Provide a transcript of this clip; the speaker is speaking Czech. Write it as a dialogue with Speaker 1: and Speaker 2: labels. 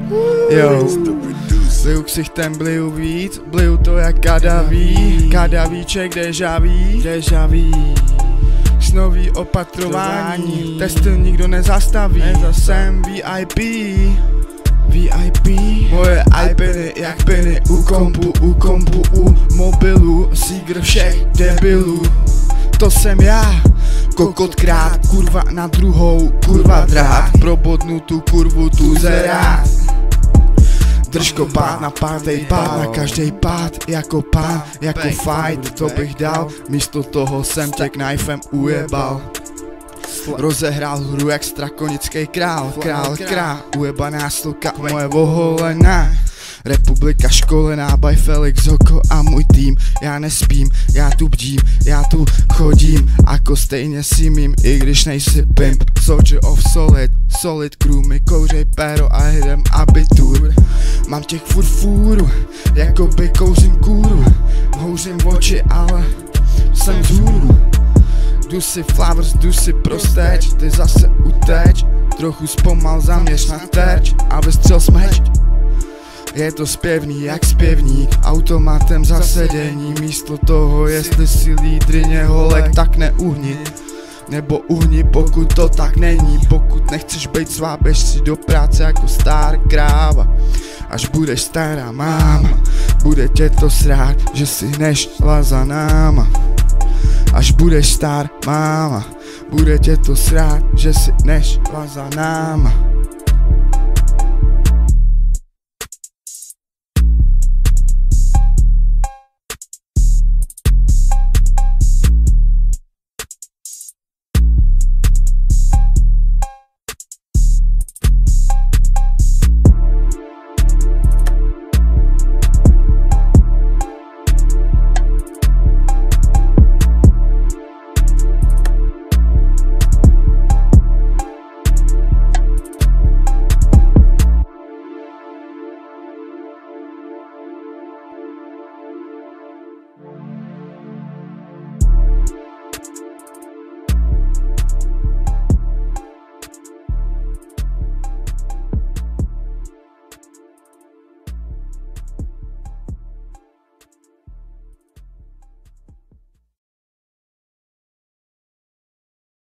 Speaker 1: Jo, bliju ksichtem, bliju víc, bliju to jak kadavíček dežaví. Snový opatrování, testy nikdo nezastaví, jsem VIP. Moje iPady jak piny u kompu, u mobilu, sígr všech debilů. To jsem já, kokotkrát, kurva na druhou, kurva drát, probodnu tu kurvu tu zerát. Držkopád na pátej pád, na každej pád, jako pán, jako fight, to bych dal, místo toho jsem tě knifem ujebal. Rozehrál hru jak strakonický král, ujebaná sloka, moje oholená. Republika školená by Felix Hoko a můj tým. Já nespím, já tu bdím, já tu chodím, ako stejně si mým, i když nejsi pimp. Soldier of solid crew, my kouřej péro a jdem abitur. Mám těch furt fůru, jako by kouřím kůru. Houřím v oči, ale jsem vzhůru. Jdu si flowers, jdu si prosteč, ty zase uteč. Trochu zpomal, zaměř na terč a vystřel smeč. Je to zpěvný jak zpěvník, automatem za sedení. Místo toho, jestli si lídrině holek, tak neuhni. Nebo uhni, pokud to tak není. Pokud nechceš být svá, běž si do práce jako star kráva. Až budeš stará máma, bude tě to srát, že si nešla za náma. Až budeš star máma, bude tě to srát, že si nešla za náma.